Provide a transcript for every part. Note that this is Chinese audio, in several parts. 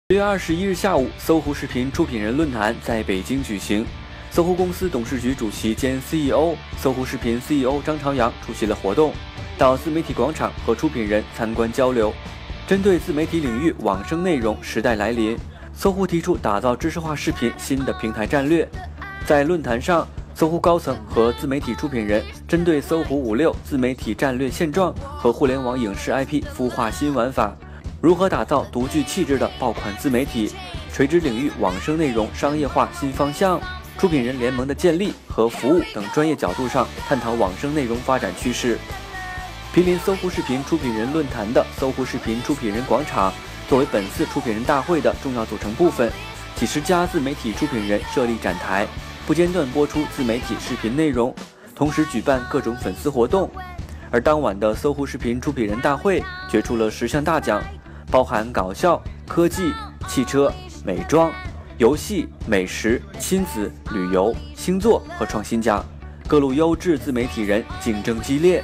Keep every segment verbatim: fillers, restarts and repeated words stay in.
十月二十一日下午，搜狐视频出品人论坛在北京举行。搜狐公司董事局主席兼 C E O、搜狐视频 C E O 张朝阳出席了活动，到自媒体广场和出品人参观交流。针对自媒体领域网生内容时代来临，搜狐提出打造知识化视频新的平台战略。在论坛上，搜狐高层和自媒体出品人针对搜狐五六自媒体战略现状和互联网影视 I P 孵化新玩法。如何打造独具气质的爆款自媒体？垂直领域网生内容商业化新方向、出品人联盟的建立和服务等专业角度上探讨网生内容发展趋势。毗邻搜狐视频出品人论坛的搜狐视频出品人广场，作为本次出品人大会的重要组成部分，几十家自媒体出品人设立展台，不间断播出自媒体视频内容，同时举办各种粉丝活动。而当晚的搜狐视频出品人大会决出了十项大奖，包含搞笑、科技、汽车、美妆、游戏、美食、亲子、旅游、星座和创新奖，各路优质自媒体人竞争激烈。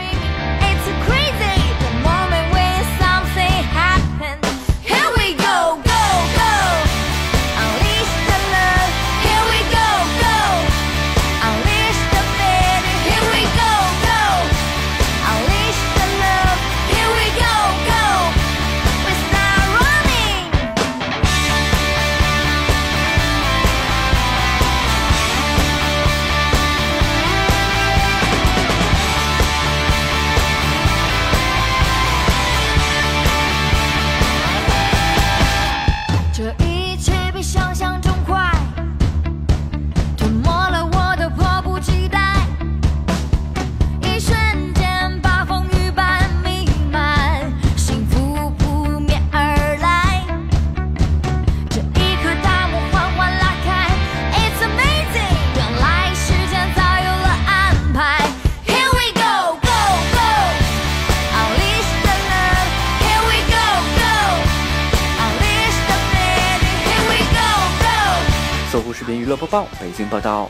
搜狐视频娱乐播报，北京报道。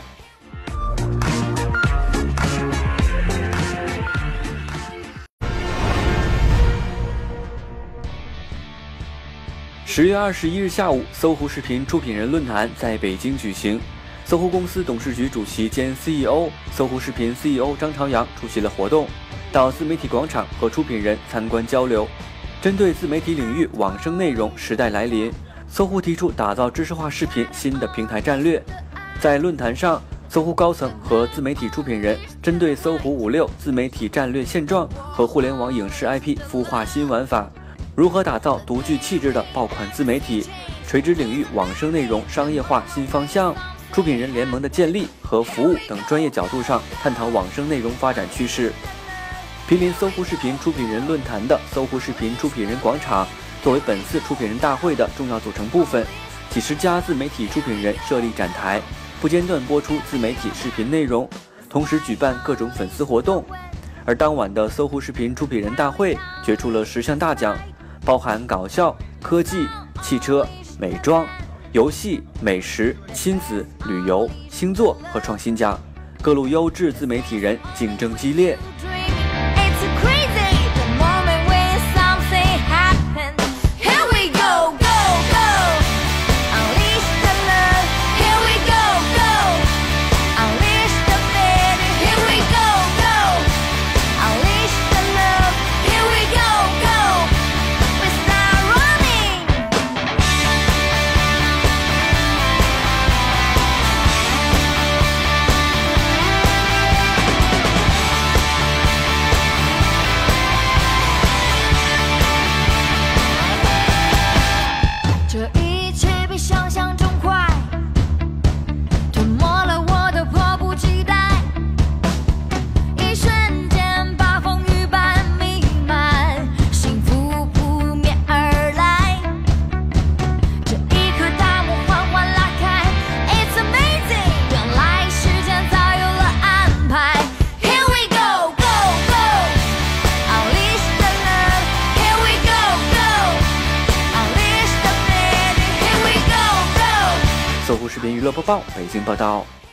十月二十一日下午，搜狐视频出品人论坛在北京举行。搜狐公司董事局主席兼 C E O、搜狐视频 C E O 张朝阳出席了活动，到自媒体广场和出品人参观交流。针对自媒体领域网生内容时代来临，搜狐提出打造知识化视频新的平台战略。在论坛上，搜狐高层和自媒体出品人针对搜狐五六自媒体战略现状和互联网影视 I P 孵化新玩法，如何打造独具气质的爆款自媒体，垂直领域网生内容商业化新方向、出品人联盟的建立和服务等专业角度上探讨网生内容发展趋势。毗邻搜狐视频出品人论坛的搜狐视频出品人广场，作为本次出品人大会的重要组成部分，几十家自媒体出品人设立展台，不间断播出自媒体视频内容，同时举办各种粉丝活动。而当晚的搜狐视频出品人大会决出了十项大奖，包含搞笑、科技、汽车、美妆、游戏、美食、亲子、旅游、星座和创新奖，各路优质自媒体人竞争激烈。搜狐视频娱乐播报，北京报道。